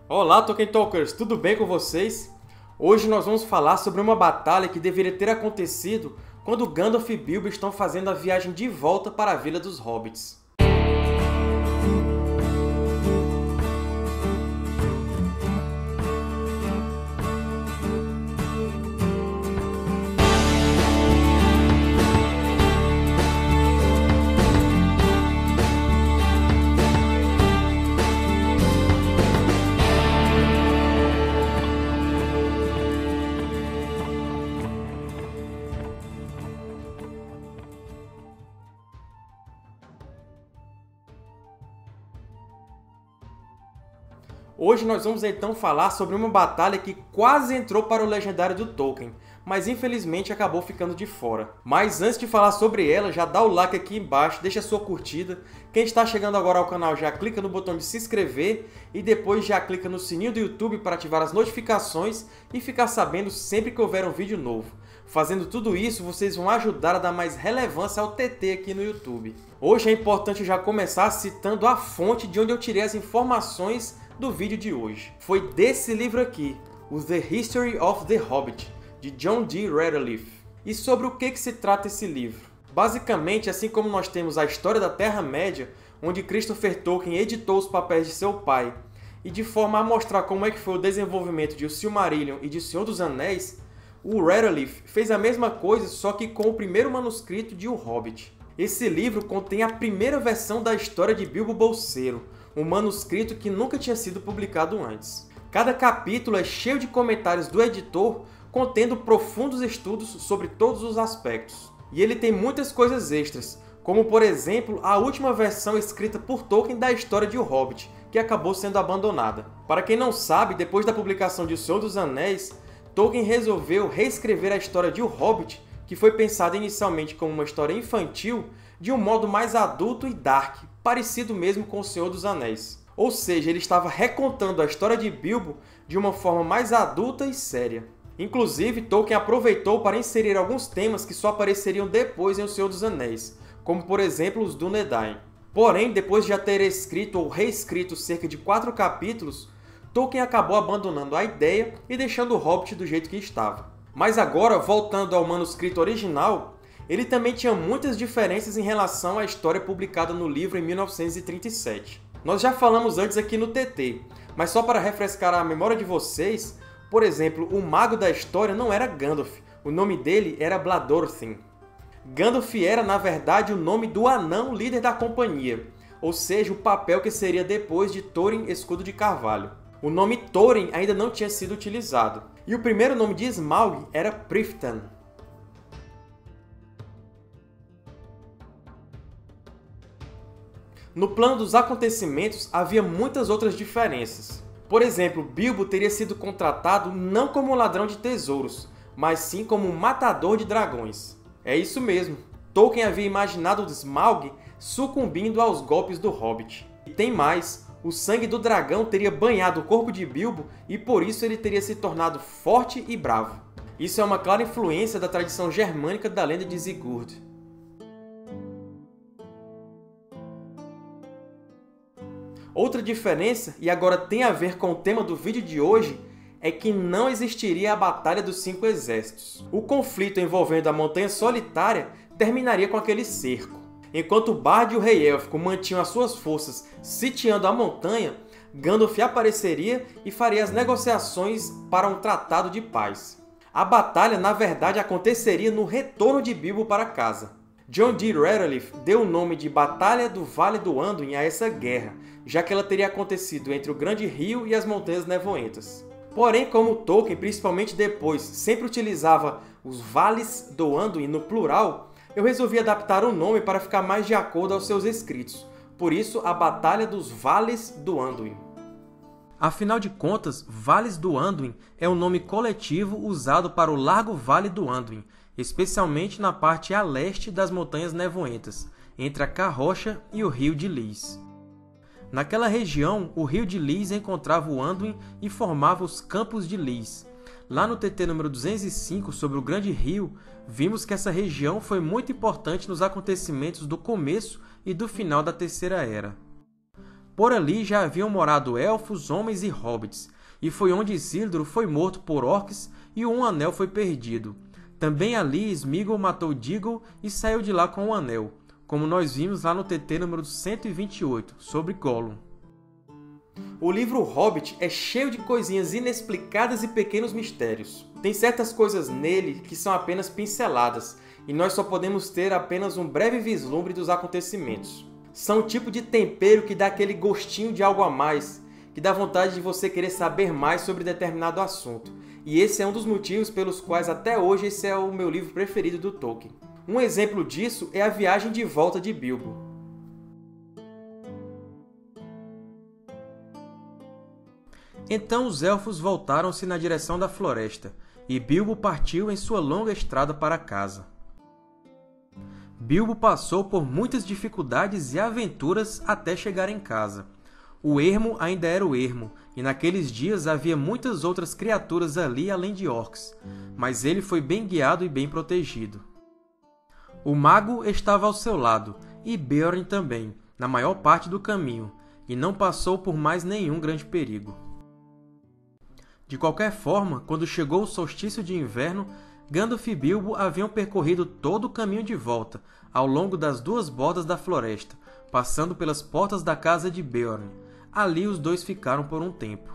Olá, Tolkien Talkers! Tudo bem com vocês? Hoje nós vamos falar sobre uma batalha que deveria ter acontecido quando Gandalf e Bilbo estão fazendo a viagem de volta para a Vila dos Hobbits. Hoje nós vamos então falar sobre uma batalha que quase entrou para o legendário do Tolkien, mas infelizmente acabou ficando de fora. Mas antes de falar sobre ela, já dá o like aqui embaixo, deixa a sua curtida. Quem está chegando agora ao canal já clica no botão de se inscrever e depois já clica no sininho do YouTube para ativar as notificações e ficar sabendo sempre que houver um vídeo novo. Fazendo tudo isso, vocês vão ajudar a dar mais relevância ao TT aqui no YouTube. Hoje é importante já começar citando a fonte de onde eu tirei as informações do vídeo de hoje. Foi desse livro aqui, o The History of the Hobbit, de John D. Redleaf. E sobre o que se trata esse livro? Basicamente, assim como nós temos a história da Terra-média, onde Christopher Tolkien editou os papéis de seu pai, e de forma a mostrar como é que foi o desenvolvimento de O Silmarillion e de O Senhor dos Anéis, o Redleaf fez a mesma coisa, só que com o primeiro manuscrito de O Hobbit. Esse livro contém a primeira versão da história de Bilbo Bolseiro, um manuscrito que nunca tinha sido publicado antes. Cada capítulo é cheio de comentários do editor, contendo profundos estudos sobre todos os aspectos. E ele tem muitas coisas extras, como por exemplo a última versão escrita por Tolkien da história de O Hobbit, que acabou sendo abandonada. Para quem não sabe, depois da publicação de O Senhor dos Anéis, Tolkien resolveu reescrever a história de O Hobbit, que foi pensada inicialmente como uma história infantil, de um modo mais adulto e dark, parecido mesmo com O Senhor dos Anéis. Ou seja, ele estava recontando a história de Bilbo de uma forma mais adulta e séria. Inclusive, Tolkien aproveitou para inserir alguns temas que só apareceriam depois em O Senhor dos Anéis, como por exemplo os Dúnedain. Porém, depois de já ter escrito ou reescrito cerca de 4 capítulos, Tolkien acabou abandonando a ideia e deixando o Hobbit do jeito que estava. Mas agora, voltando ao manuscrito original, ele também tinha muitas diferenças em relação à história publicada no livro em 1937. Nós já falamos antes aqui no TT, mas só para refrescar a memória de vocês, por exemplo, o mago da história não era Gandalf, o nome dele era Bladorthin. Gandalf era, na verdade, o nome do anão líder da companhia, ou seja, o papel que seria depois de Thorin Escudo de Carvalho. O nome Thorin ainda não tinha sido utilizado, e o primeiro nome de Smaug era Priftan. No plano dos acontecimentos, havia muitas outras diferenças. Por exemplo, Bilbo teria sido contratado não como um ladrão de tesouros, mas sim como um matador de dragões. É isso mesmo, Tolkien havia imaginado Smaug sucumbindo aos golpes do Hobbit. E tem mais, o sangue do dragão teria banhado o corpo de Bilbo e por isso ele teria se tornado forte e bravo. Isso é uma clara influência da tradição germânica da lenda de Sigurd. Outra diferença, e agora tem a ver com o tema do vídeo de hoje, é que não existiria a Batalha dos Cinco Exércitos. O conflito envolvendo a Montanha Solitária terminaria com aquele cerco. Enquanto Bard e o Rei Élfico mantinham as suas forças sitiando a montanha, Gandalf apareceria e faria as negociações para um tratado de paz. A batalha, na verdade, aconteceria no retorno de Bilbo para casa. John D. Redleaf deu o nome de Batalha do Vale do Anduin a essa guerra, já que ela teria acontecido entre o Grande Rio e as Montanhas Nevoentas. Porém, como Tolkien, principalmente depois, sempre utilizava os Vales do Anduin no plural, eu resolvi adaptar o nome para ficar mais de acordo aos seus escritos. Por isso, a Batalha dos Vales do Anduin. Afinal de contas, Vales do Anduin é um nome coletivo usado para o largo Vale do Anduin, especialmente na parte a leste das Montanhas Nevoentas, entre a Carrocha e o Rio de Lys. Naquela região, o Rio de Lys encontrava o Anduin e formava os Campos de Lys. Lá no TT número 205, sobre o Grande Rio, vimos que essa região foi muito importante nos acontecimentos do começo e do final da Terceira Era. Por ali já haviam morado elfos, homens e hobbits, e foi onde Isildur foi morto por orcs e um anel foi perdido. Também ali Sméagol matou Déagol e saiu de lá com o anel, como nós vimos lá no TT número 128, sobre Gollum. O livro Hobbit é cheio de coisinhas inexplicadas e pequenos mistérios. Tem certas coisas nele que são apenas pinceladas, e nós só podemos ter apenas um breve vislumbre dos acontecimentos. São o tipo de tempero que dá aquele gostinho de algo a mais, que dá vontade de você querer saber mais sobre determinado assunto. E esse é um dos motivos pelos quais até hoje esse é o meu livro preferido do Tolkien. Um exemplo disso é A Viagem de Volta de Bilbo. Então os Elfos voltaram-se na direção da floresta, e Bilbo partiu em sua longa estrada para casa. Bilbo passou por muitas dificuldades e aventuras até chegar em casa. O ermo ainda era o ermo, e naqueles dias havia muitas outras criaturas ali além de orcs, mas ele foi bem guiado e bem protegido. O mago estava ao seu lado, e Beorn também, na maior parte do caminho, e não passou por mais nenhum grande perigo. De qualquer forma, quando chegou o solstício de inverno, Gandalf e Bilbo haviam percorrido todo o caminho de volta, ao longo das duas bordas da floresta, passando pelas portas da casa de Beorn. Ali os dois ficaram por um tempo.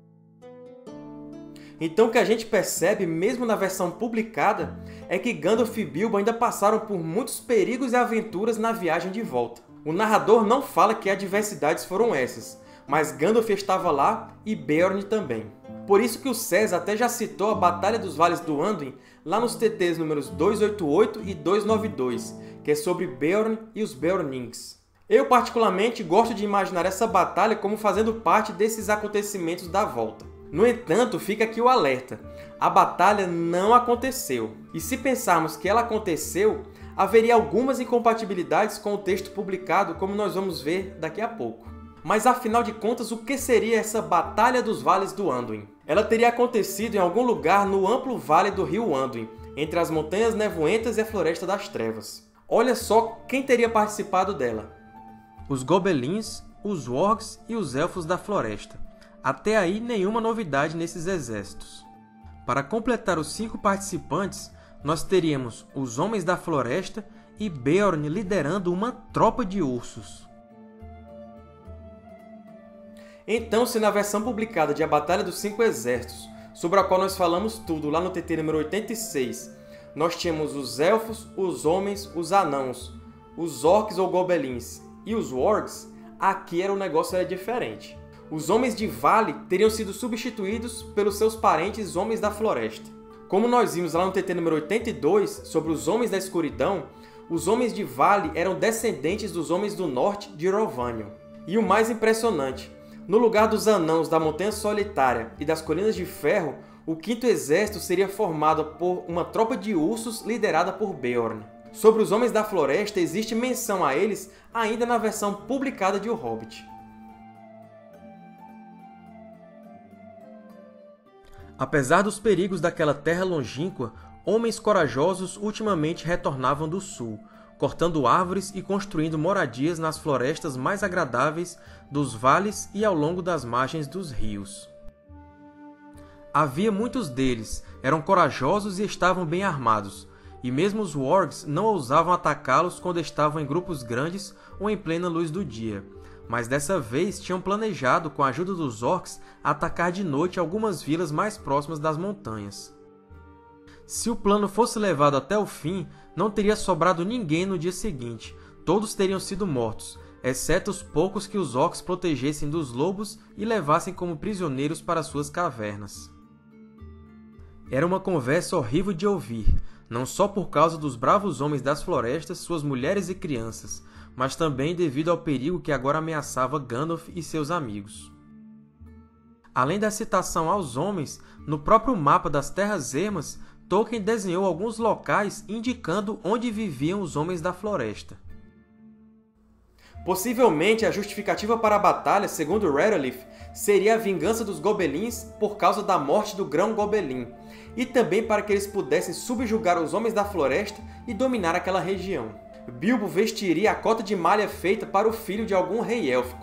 Então o que a gente percebe, mesmo na versão publicada, é que Gandalf e Bilbo ainda passaram por muitos perigos e aventuras na viagem de volta. O narrador não fala que adversidades foram essas, mas Gandalf estava lá e Beorn também. Por isso que o César até já citou a Batalha dos Vales do Anduin lá nos TTs números 288 e 292, que é sobre Beorn e os Beornings. Eu, particularmente, gosto de imaginar essa batalha como fazendo parte desses acontecimentos da volta. No entanto, fica aqui o alerta. A batalha não aconteceu. E se pensarmos que ela aconteceu, haveria algumas incompatibilidades com o texto publicado, como nós vamos ver daqui a pouco. Mas, afinal de contas, o que seria essa Batalha dos Vales do Anduin? Ela teria acontecido em algum lugar no amplo vale do rio Anduin, entre as Montanhas Nevoentas e a Floresta das Trevas. Olha só quem teria participado dela. Os Gobelins, os Wargs e os Elfos da Floresta. Até aí, nenhuma novidade nesses exércitos. Para completar os 5 participantes, nós teríamos os Homens da Floresta e Beorn liderando uma tropa de ursos. Então, se na versão publicada de A Batalha dos 5 Exércitos, sobre a qual nós falamos tudo lá no TT número 86, nós tínhamos os Elfos, os Homens, os Anãos, os Orcs ou Gobelins e os Wargs, aqui o negócio era diferente. Os Homens de Vale teriam sido substituídos pelos seus parentes Homens da Floresta. Como nós vimos lá no TT número 82, sobre os Homens da Escuridão, os Homens de Vale eram descendentes dos Homens do Norte de Erovanion. E o mais impressionante, no lugar dos Anãos da Montanha Solitária e das Colinas de Ferro, o 5º Exército seria formado por uma tropa de ursos liderada por Beorn. Sobre os Homens da Floresta, existe menção a eles ainda na versão publicada de O Hobbit. Apesar dos perigos daquela terra longínqua, homens corajosos ultimamente retornavam do sul, cortando árvores e construindo moradias nas florestas mais agradáveis dos vales e ao longo das margens dos rios. Havia muitos deles, eram corajosos e estavam bem armados, e mesmo os Wargs não ousavam atacá-los quando estavam em grupos grandes ou em plena luz do dia, mas dessa vez tinham planejado, com a ajuda dos Orcs, atacar de noite algumas vilas mais próximas das montanhas. Se o plano fosse levado até o fim, não teria sobrado ninguém no dia seguinte, todos teriam sido mortos, exceto os poucos que os Orcs protegessem dos lobos e levassem como prisioneiros para suas cavernas. Era uma conversa horrível de ouvir, não só por causa dos bravos homens das florestas, suas mulheres e crianças, mas também devido ao perigo que agora ameaçava Gandalf e seus amigos. Além da citação aos homens, no próprio mapa das Terras Ermas, Tolkien desenhou alguns locais indicando onde viviam os Homens da Floresta. Possivelmente, a justificativa para a batalha, segundo Redolith, seria a vingança dos Gobelins por causa da morte do Grão Gobelin, e também para que eles pudessem subjugar os Homens da Floresta e dominar aquela região. Bilbo vestiria a cota de malha feita para o filho de algum rei élfico,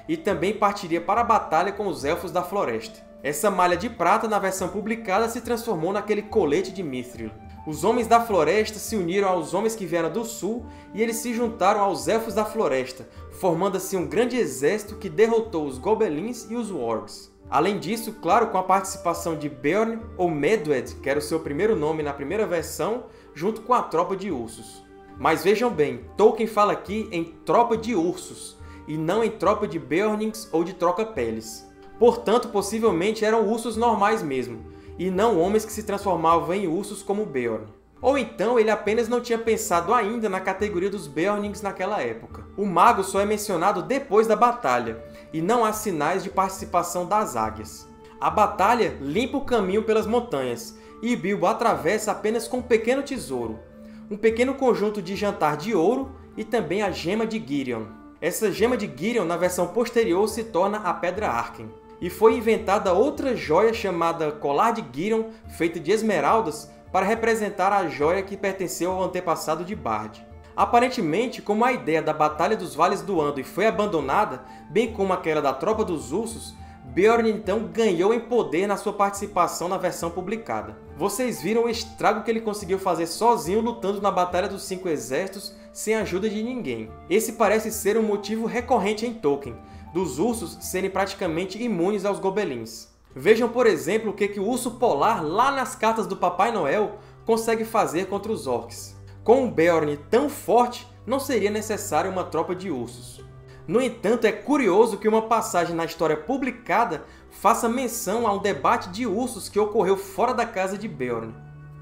e também partiria para a batalha com os Elfos da Floresta. Essa malha de prata, na versão publicada, se transformou naquele colete de Mithril. Os Homens da Floresta se uniram aos Homens que vieram do Sul e eles se juntaram aos Elfos da Floresta, formando assim um grande exército que derrotou os Gobelins e os Wargs. Além disso, claro, com a participação de Beorn, ou Medwed, que era o seu primeiro nome na primeira versão, junto com a tropa de ursos. Mas vejam bem, Tolkien fala aqui em tropa de ursos, e não em tropa de Beornings ou de troca-peles. Portanto, possivelmente eram ursos normais mesmo, e não homens que se transformavam em ursos como Beorn. Ou então ele apenas não tinha pensado ainda na categoria dos Beornings naquela época. O mago só é mencionado depois da batalha, e não há sinais de participação das águias. A batalha limpa o caminho pelas montanhas, e Bilbo atravessa apenas com um pequeno tesouro, um pequeno conjunto de jantar de ouro e também a Gema de Girion. Essa Gema de Girion, na versão posterior, se torna a Pedra Arken. E foi inventada outra joia chamada Colar de Girion, feita de esmeraldas, para representar a joia que pertenceu ao antepassado de Bard. Aparentemente, como a ideia da Batalha dos Vales do Anduin foi abandonada, bem como aquela da Tropa dos Ursos, Beorn então ganhou em poder na sua participação na versão publicada. Vocês viram o estrago que ele conseguiu fazer sozinho lutando na Batalha dos Cinco Exércitos sem a ajuda de ninguém. Esse parece ser um motivo recorrente em Tolkien, dos ursos serem praticamente imunes aos gobelins. Vejam, por exemplo, o que o urso polar, lá nas cartas do Papai Noel, consegue fazer contra os orcs. Com um Beorn tão forte, não seria necessário uma tropa de ursos. No entanto, é curioso que uma passagem na história publicada faça menção a um debate de ursos que ocorreu fora da casa de Beorn.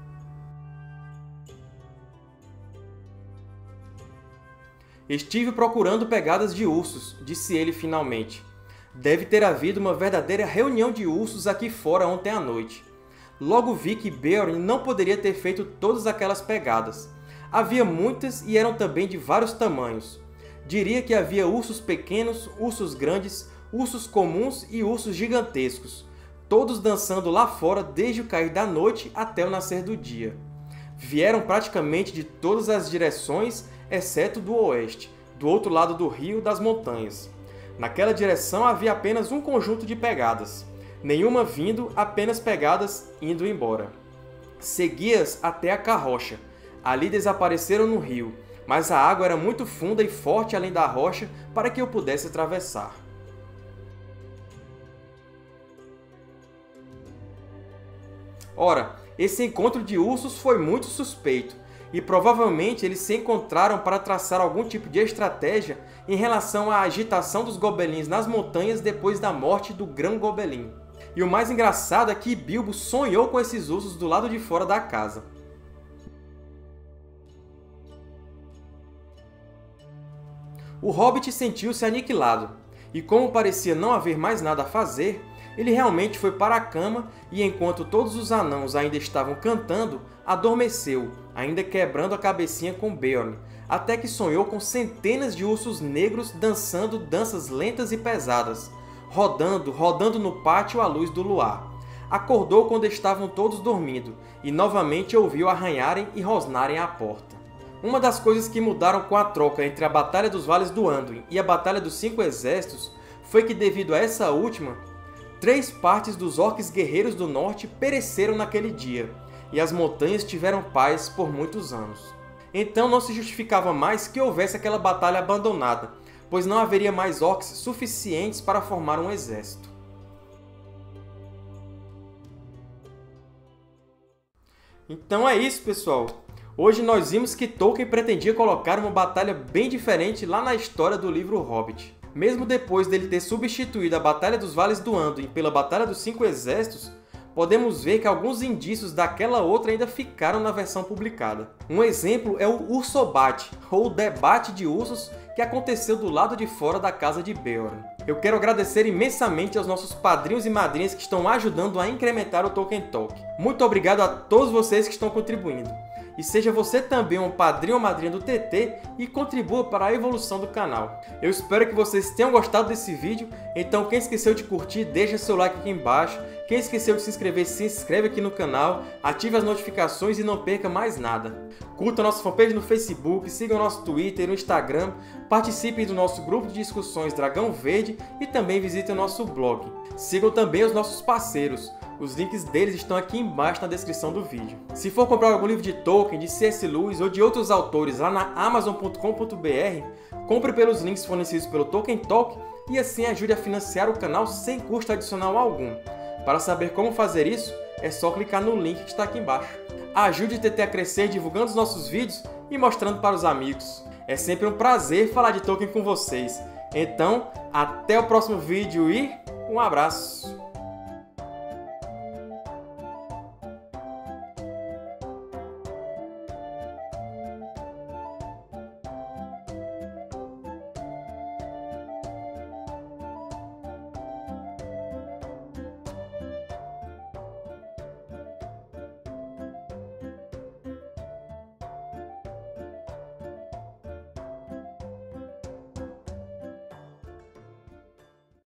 Estive procurando pegadas de ursos, disse ele finalmente. Deve ter havido uma verdadeira reunião de ursos aqui fora ontem à noite. Logo vi que Beorn não poderia ter feito todas aquelas pegadas. Havia muitas e eram também de vários tamanhos. Diria que havia ursos pequenos, ursos grandes, ursos comuns e ursos gigantescos, todos dançando lá fora desde o cair da noite até o nascer do dia. Vieram praticamente de todas as direções, exceto do oeste, do outro lado do rio das montanhas. Naquela direção havia apenas um conjunto de pegadas, nenhuma vindo, apenas pegadas indo embora. Segui-as até a carrocha. Ali desapareceram no rio, mas a água era muito funda e forte além da rocha para que eu pudesse atravessar. Ora, esse encontro de ursos foi muito suspeito, e provavelmente eles se encontraram para traçar algum tipo de estratégia em relação à agitação dos gobelins nas montanhas depois da morte do Grão Gobelin. E o mais engraçado é que Bilbo sonhou com esses ursos do lado de fora da casa. O Hobbit sentiu-se aniquilado, e como parecia não haver mais nada a fazer, ele realmente foi para a cama e, enquanto todos os anãos ainda estavam cantando, adormeceu, ainda quebrando a cabecinha com Beorn, até que sonhou com centenas de ursos negros dançando danças lentas e pesadas, rodando no pátio à luz do luar. Acordou quando estavam todos dormindo, e novamente ouviu arranharem e rosnarem à porta. Uma das coisas que mudaram com a troca entre a Batalha dos Vales do Anduin e a Batalha dos Cinco Exércitos foi que, devido a essa última, 3 partes dos orcs guerreiros do norte pereceram naquele dia, e as montanhas tiveram paz por muitos anos. Então não se justificava mais que houvesse aquela batalha abandonada, pois não haveria mais orcs suficientes para formar um exército. Então é isso, pessoal! Hoje nós vimos que Tolkien pretendia colocar uma batalha bem diferente lá na história do livro Hobbit. Mesmo depois dele ter substituído a Batalha dos Vales do Anduin pela Batalha dos Cinco Exércitos, podemos ver que alguns indícios daquela outra ainda ficaram na versão publicada. Um exemplo é o Ursobate, ou o debate de ursos que aconteceu do lado de fora da casa de Beorn. Eu quero agradecer imensamente aos nossos padrinhos e madrinhas que estão ajudando a incrementar o Tolkien Talk. Muito obrigado a todos vocês que estão contribuindo. E seja você também um padrinho ou madrinha do TT e contribua para a evolução do canal. Eu espero que vocês tenham gostado desse vídeo, então quem esqueceu de curtir, deixa seu like aqui embaixo Quem esqueceu de se inscrever, se inscreve aqui no canal, ative as notificações e não perca mais nada. Curta nossa fanpage no Facebook, siga o nosso Twitter e no Instagram, participe do nosso grupo de discussões Dragão Verde e também visite o nosso blog. Sigam também os nossos parceiros. Os links deles estão aqui embaixo na descrição do vídeo. Se for comprar algum livro de Tolkien, de C.S. Lewis ou de outros autores lá na Amazon.com.br, compre pelos links fornecidos pelo Tolkien Talk e assim ajude a financiar o canal sem custo adicional algum. Para saber como fazer isso, é só clicar no link que está aqui embaixo. Ajude o TT a crescer divulgando os nossos vídeos e mostrando para os amigos. É sempre um prazer falar de Tolkien com vocês. Então, até o próximo vídeo e um abraço!